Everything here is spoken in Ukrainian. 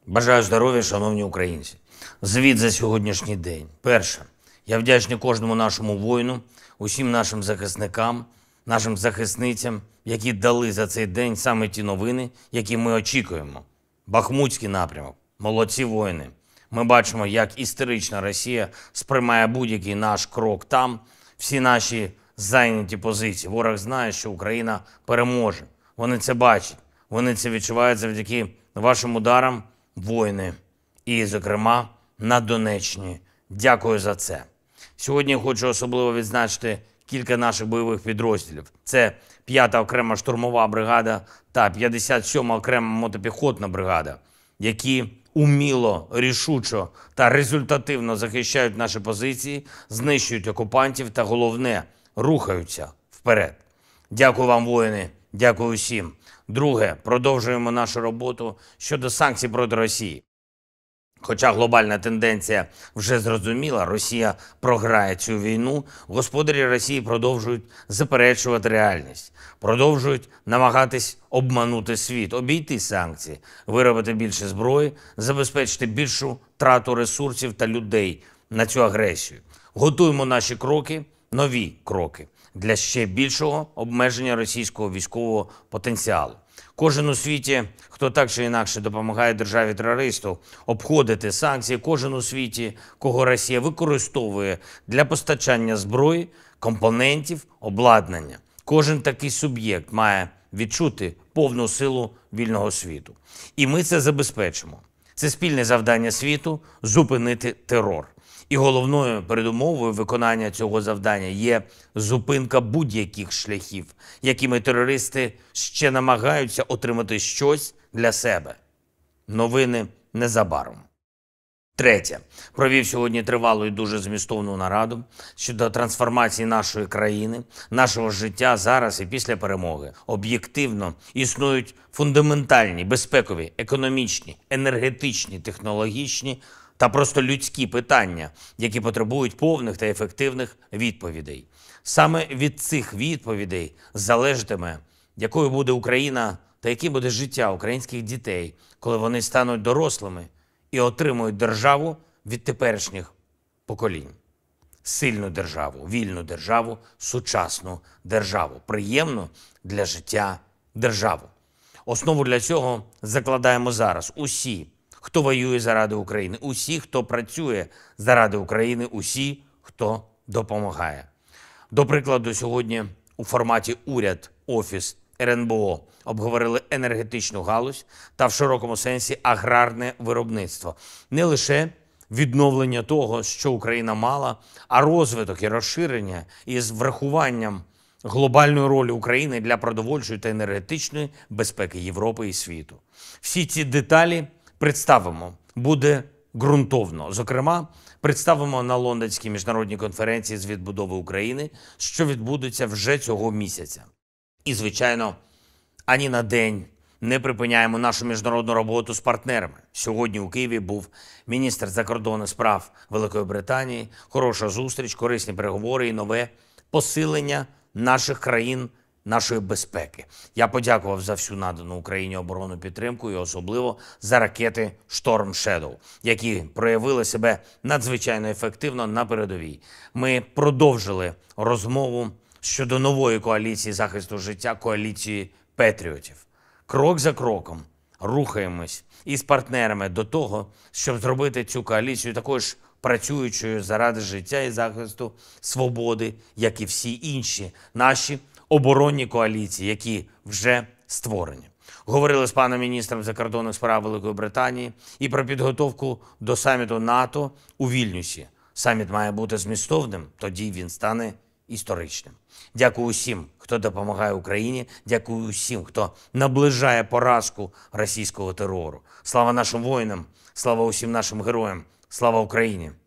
Бажаю здоров'я, шановні українці. Звіт за сьогоднішній день. Перше. Я вдячний кожному нашому воїну, усім нашим захисникам, нашим захисницям, які дали за цей день саме ті новини, які ми очікуємо. Бахмутський напрямок. Молодці воїни. Ми бачимо, як істерична Росія сприймає будь-який наш крок там, всі наші зайняті позиції. Ворог знає, що Україна переможе. Вони це бачать, вони це відчувають завдяки вашим ударам, воїни. І, зокрема, на Донеччині. Дякую за це. Сьогодні я хочу особливо відзначити кілька наших бойових підрозділів. Це 5-та окрема штурмова бригада та 57-ма окрема мотопіхотна бригада, які уміло, рішучо та результативно захищають наші позиції, знищують окупантів та, головне, рухаються вперед. Дякую вам, воїни, дякую усім. Друге, продовжуємо нашу роботу щодо санкцій проти Росії. Хоча глобальна тенденція вже зрозуміла, Росія програє цю війну, господарі Росії продовжують заперечувати реальність, продовжують намагатись обманути світ, обійти санкції, виробити більше зброї, забезпечити більшу трату ресурсів та людей на цю агресію. Готуємо наші кроки, нові кроки для ще більшого обмеження російського військового потенціалу. Кожен у світі, хто так чи інакше допомагає державі-терористу обходити санкції, кожен у світі, кого Росія використовує для постачання зброї, компонентів, обладнання. Кожен такий суб'єкт має відчути повну силу вільного світу. І ми це забезпечимо. Це спільне завдання світу – зупинити терор. І головною передумовою виконання цього завдання є зупинка будь-яких шляхів, якими терористи ще намагаються отримати щось для себе. Новини незабаром. Третє. Провів сьогодні тривалу і дуже змістовну нараду щодо трансформації нашої країни, нашого життя зараз і після перемоги. Об'єктивно існують фундаментальні, безпекові, економічні, енергетичні, технологічні та просто людські питання, які потребують повних та ефективних відповідей. Саме від цих відповідей залежатиме, якою буде Україна та яким буде життя українських дітей, коли вони стануть дорослими і отримують державу від теперішніх поколінь. Сильну державу, вільну державу, сучасну державу, приємну для життя державу. Основу для цього закладаємо зараз усі, хто воює заради України, усі, хто працює заради України, усі, хто допомагає. До прикладу, сьогодні у форматі уряд, офіс, РНБО обговорили енергетичну галузь та в широкому сенсі аграрне виробництво. Не лише відновлення того, що Україна мала, а розвиток і розширення із врахуванням глобальної ролі України для продовольчої та енергетичної безпеки Європи і світу. Всі ці деталі представимо, буде ґрунтовно. Зокрема, представимо на Лондонській міжнародній конференції з відбудови України, що відбудеться вже цього місяця. І, звичайно, ані на день не припиняємо нашу міжнародну роботу з партнерами. Сьогодні у Києві був міністр закордонних справ Великої Британії. Хороша зустріч, корисні переговори і нове посилення наших країн, нашої безпеки. Я подякував за всю надану Україні оборонну підтримку і особливо за ракети Storm Shadow, які проявили себе надзвичайно ефективно на передовій. Ми продовжили розмову щодо нової коаліції захисту життя, коаліції патріотів. Крок за кроком рухаємось із партнерами до того, щоб зробити цю коаліцію такою ж працюючою заради життя і захисту свободи, як і всі інші наші оборонні коаліції, які вже створені. Говорили з паном міністром закордонних справ Великої Британії і про підготовку до саміту НАТО у Вільнюсі. Саміт має бути змістовним, тоді він стане історичним. Дякую усім, хто допомагає Україні, дякую усім, хто наближає поразку російського терору. Слава нашим воїнам, слава усім нашим героям, слава Україні!